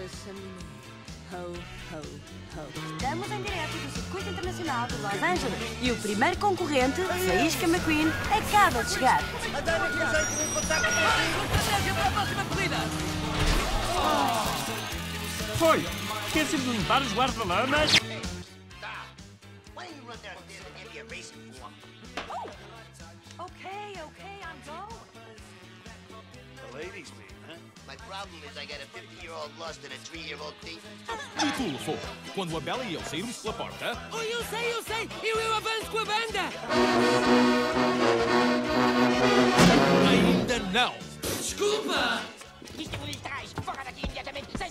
essa menina. Ho, ho, ho. Estamos em direto do Circuito Internacional de Los Angeles e o primeiro concorrente, Faísca McQueen, acaba de chegar. Foi! Esqueci de limpar os guarda-lamas. Okay, I'm going. The ladies mean, huh? My problem is I got a 50-year-old lust and a 3-year-old thief. E tu, Lafô? Quando a Bela e eu sairmos pela porta... Oh, eu sei! Eu avanço com a banda! Ainda não! Desculpa! Isto por trás! Fora daqui imediatamente! Sai!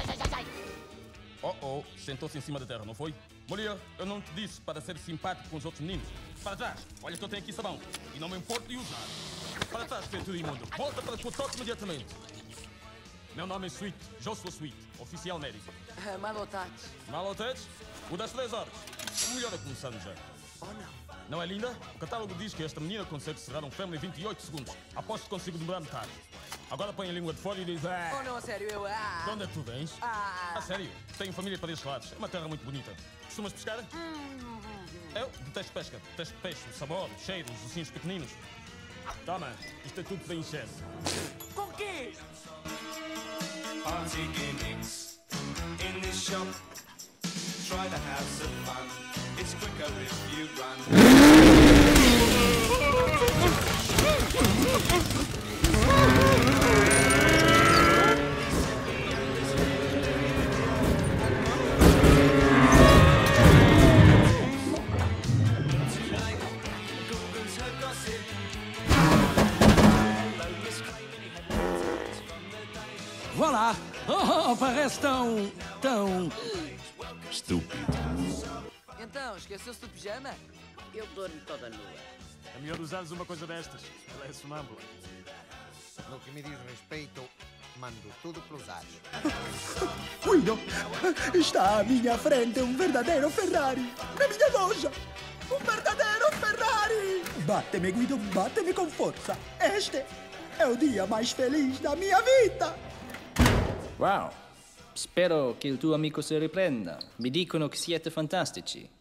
Oh, sentou-se em cima da terra, não foi? Mulher, eu não te disse para ser simpático com os outros meninos. Para trás, olha que eu tenho aqui sabão. E não me importo de usar. Para trás, criatura imundo. Volta para a tua toque imediatamente. Meu nome é Sweet, Joshua Sweet, oficial médico. Malotates. Malotetes? O das 3 horas. O melhor é começando já. Oh, não. Não é linda? O catálogo diz que esta menina consegue cerrar um filme em 28 segundos. Aposto que consigo demorar metade. Agora põe a língua de fora e diz... Oh, não, a sério, eu... De onde é que tu vens? A sério, tenho família para estes lados. É uma terra muito bonita. Costumas pescar? Eu detesto pesca. Detesto peixe, o sabor, o cheiro, os ossinhos pequeninos. Toma, isto é tudo para encher. Com quê? Party gimmicks in this shop. Try to have some fun. It's quicker if you run. Google's her gossip. Voilà! Oh, parece tão... Estúpido. Então, esqueceu-se do pijama? Eu dou-lhe toda nua. É melhor usares uma coisa destas. Ela é sonâmbula. No que me diz respeito, mando tudo pelos ares. Guido, está à minha frente um verdadeiro Ferrari. Na minha loja. Um verdadeiro Ferrari. Bate-me, Guido, bate-me com força. Este é o dia mais feliz da minha vida. Wow, spero che il tuo amico si riprenda. Mi dicono che siete fantastici.